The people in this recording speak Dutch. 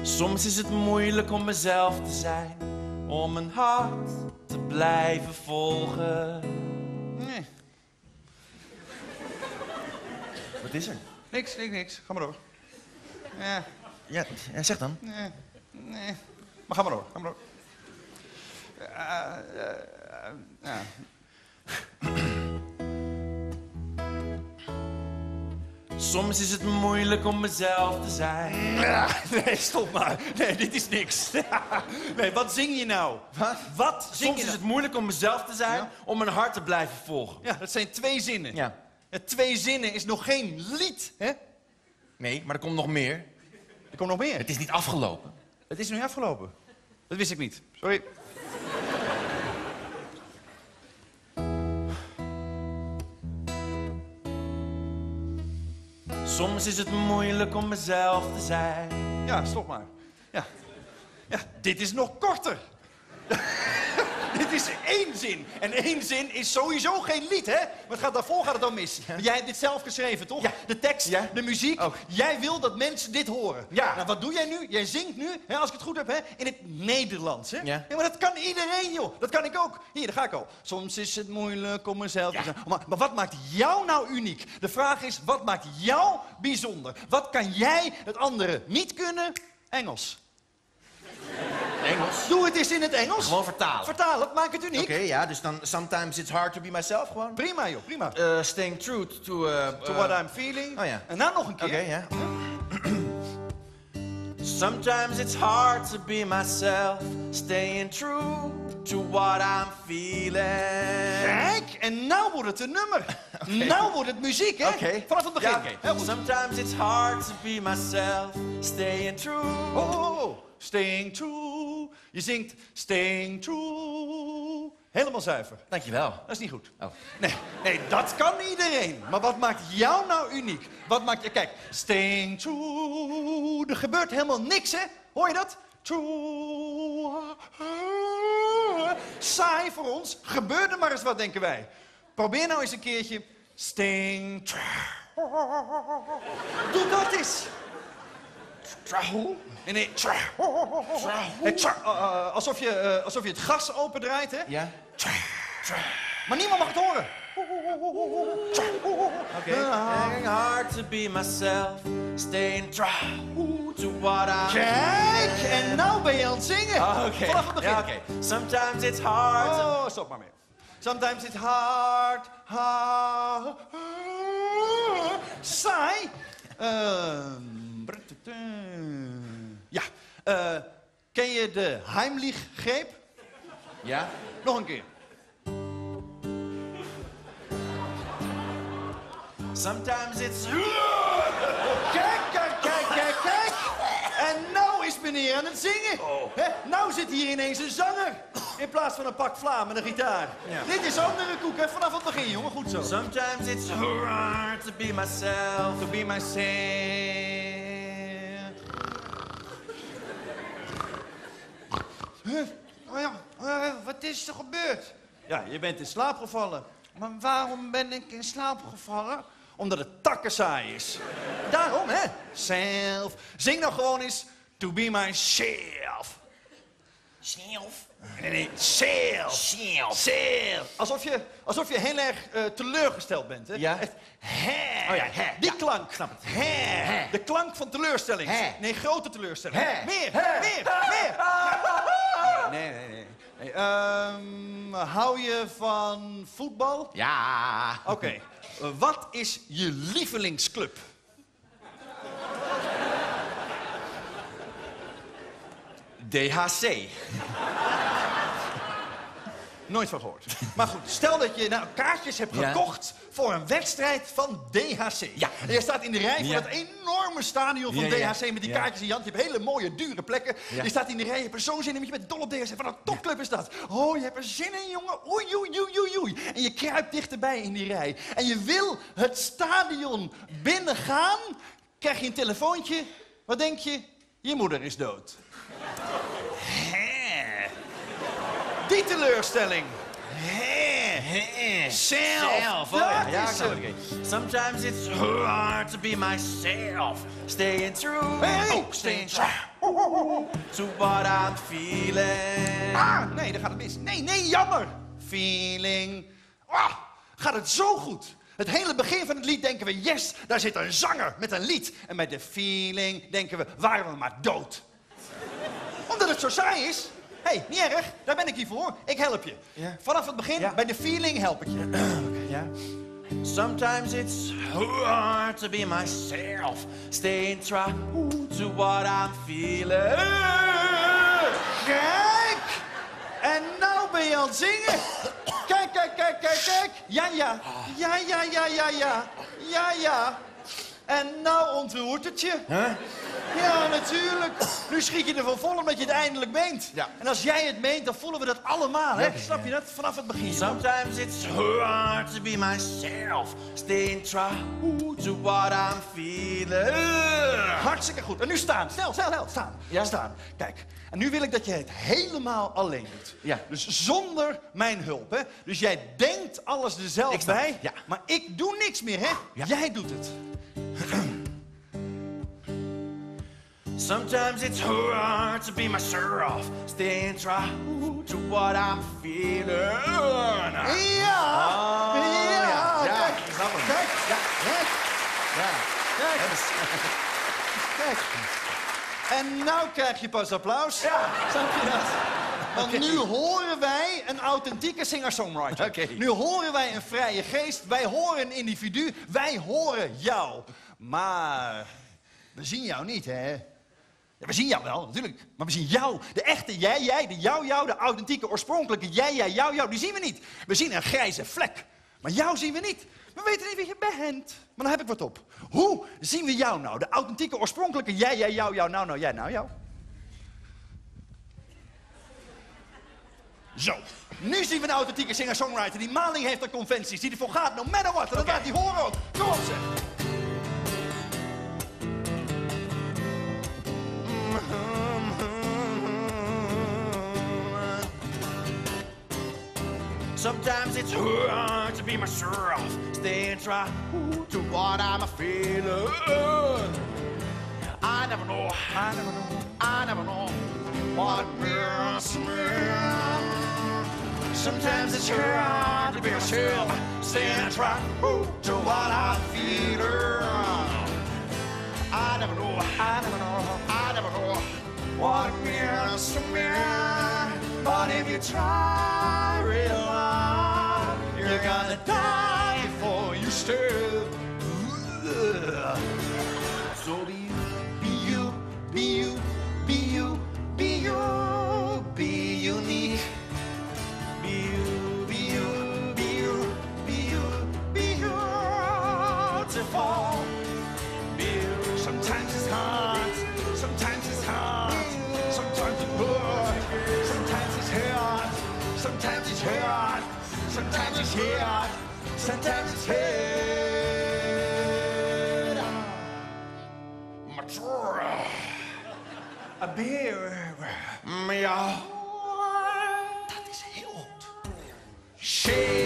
Soms is het moeilijk om mezelf te zijn, om mijn hart te blijven volgen. Nee. Wat is er? Niks. Ga maar door. Ja. Ja, zeg dan. Nee. Maar ga maar door. Ja. Soms is het moeilijk om mezelf te zijn. Nee, stop maar. Nee, dit is niks. Nee, wat zing je nou? Wat zing Soms je is nou? het moeilijk om mezelf te zijn, Ja. om mijn hart te blijven volgen. Ja, dat zijn 2 zinnen. Ja. 2 zinnen is nog geen lied, hè? Nee, maar er komt nog meer. Er komt nog meer. Het is niet afgelopen. Het is nog niet afgelopen. Dat wist ik niet. Sorry. Soms is het moeilijk om mezelf te zijn. Ja, stop maar. Ja, dit is nog korter. Dit is 1 zin. En 1 zin is sowieso geen lied, hè? Maar daarvoor gaat het al mis. Ja. Jij hebt dit zelf geschreven, toch? Ja. De tekst, Ja. de muziek. Ook. Jij wil dat mensen dit horen. Ja. Nou, wat doe jij nu? Jij zingt nu, hè, als ik het goed heb, hè, in het Nederlands, hè? Ja. Maar dat kan iedereen, joh. Dat kan ik ook. Hier, daar ga ik al. Soms is het moeilijk om mezelf te zijn. Maar wat maakt jou nou uniek? De vraag is, wat maakt jou bijzonder? Wat kan jij dat anderen niet kunnen? Engels. Engels? Doe het eens in het Engels. Gewoon vertalen. Vertaal het, maak het uniek. Oké, ja, dus dan sometimes it's hard to be myself gewoon. Prima, joh, prima. Staying true to... To what I'm feeling. Oh ja. En dan nog een keer. Oké, ja. Sometimes it's hard to be myself, staying true to what I'm feeling. Kijk, en nou wordt het een nummer. Nou wordt het muziek, hè? Oké. Vanaf het begin. Ja, Heel goed. sometimes it's hard to be myself, staying true. Oh. Staying true. Je zingt staying true. Helemaal zuiver. Dankjewel. Dat is niet goed. Oh. Nee, dat kan iedereen. Maar wat maakt jou nou uniek? Wat maakt je... Kijk, staying true. Er gebeurt helemaal niks, hè? Hoor je dat? True. Saai voor ons. Gebeurt er maar eens wat, denken wij. Probeer nou eens een keertje. Staying true. Doe dat eens. True? Nee. Alsof je het gas opendraait, hè? Ja. Maar niemand mag het horen. Oké. Trying hard to be myself, staying true to what I'm... Kijk, en nou ben je aan het zingen. Oké. Vanaf het begin. Ja, oké. Sometimes it's hard to... Oh, stop maar mee. Sometimes it's hard. Saai. Ja. Ken je de Heimlich-greep? Ja? Nog een keer. Sometimes it's... Kijk. En nou is meneer aan het zingen. Hè? Nou zit hier ineens een zanger. In plaats van een pak vla met een gitaar. Ja. Dit is andere koek, hè? Vanaf het begin, jongen. Goed zo. Sometimes it's hard to be myself. To be myself. Wat is er gebeurd? Ja, je bent in slaap gevallen. Maar waarom ben ik in slaap gevallen? Omdat het takkensaai is. Daarom, hè? Self. Zing nou gewoon eens to be myself. Zelf? Nee, self. Self. Alsof je heel erg teleurgesteld bent, hè? Ja. Echt, hè. Oh ja, hè. Die Ja, klank. snap het. Hè. De klank van teleurstelling. Hè. Nee, grote teleurstelling. Hè. Meer. Hè. Meer. Nee. Hou je van voetbal? Ja. Oké. Wat is je lievelingsclub? DHC. Nooit van gehoord. Maar goed, stel dat je nou kaartjes hebt Ja. gekocht voor een wedstrijd van DHC. Ja. En je staat in de rij voor Ja. dat enorme stadion van Ja. DHC met die Ja. kaartjes in je hand. Je hebt hele mooie, dure plekken. Ja. Je staat in de rij, je hebt er zo'n zin in, je bent dol op DHC. Wat een topclub is dat. Oh, je hebt er zin in, jongen. Oei. En je kruipt dichterbij in die rij. En je wil het stadion binnengaan. Krijg je een telefoontje. Wat denk je? Je moeder is dood. Die teleurstelling. Zelf. Oh, ja. Dat Ja, is ik snap hem. het. Oké. Sometimes it's hard to be myself, staying true. Hey. Oh, staying true. to what I'm feeling. Ah, nee, dan gaat het mis. Nee, jammer. Feeling. Ah, gaat het zo goed. Het hele begin van het lied denken we, yes, daar zit een zanger met een lied. En bij de feeling denken we, waren we maar dood. Omdat het zo saai is. Hé, niet erg, daar ben ik hier voor. Ik help je. Ja. Vanaf het begin, bij de feeling help ik je. Ja. Sometimes it's hard to be myself, staying true to what I'm feeling. Kijk! En nou ben je aan het zingen. Kijk. Ja. En nou ontroert het je. Huh? Ja, natuurlijk. Nu schiet je ervan vol omdat je het eindelijk meent. Ja. En als jij het meent, dan voelen we dat allemaal, hè? Snap je dat? Vanaf het begin. Sometimes it's hard to be myself, staying true to what I'm feeling. Hartstikke goed. En nu staan. Snel, staan. Ja? Staan. Kijk. En nu wil ik dat je het helemaal alleen doet. Ja. Dus zonder mijn hulp, hè? Dus jij denkt alles er zelf Ik snap bij. het, ja. Maar ik doe niks meer, hè? Ja. Jij doet het. Sometimes it's hard to be myself, staying true to what I'm feeling. Ja! ja. Kijk. Ik snap hem. Kijk. Ja. Ja. Kijk. Kijk. En nou krijg je pas applaus. Ja. Snap je dat? Want nu horen wij een authentieke singer-songwriter. Oké. Nu horen wij een vrije geest. Wij horen een individu. Wij horen jou. Maar we zien jou niet, hè? Ja, we zien jou wel, natuurlijk. Maar we zien jou. De echte jij, de jou, de authentieke, oorspronkelijke jij, jou, die zien we niet. We zien een grijze vlek. Maar jou zien we niet. We weten niet wie je bent. Maar dan heb ik wat op. Hoe zien we jou nou? De authentieke, oorspronkelijke jij, jou, jij, jou. Zo. Nu zien we een authentieke singer-songwriter die maling heeft aan conventies. Die ervoor gaat, no matter what. En dat laat die horen ook. Kom op, zeg. Sometimes it's hard to be myself, staying true to what I'm feeling. I never know what it means to me. Sometimes it's hard to be myself, staying true to what I'm feeling. I never know what it means to me. But if you try real hard, you're gonna die before you start. So be you, be unique. Be beautiful. Sometimes it's hard, sometimes it's hard, sometimes it's good, sometimes it's hard, sometimes it's hard, sometimes it's hard, sometimes it's hard. Mature. A beer. Ja. Dat is heel goed. Shake.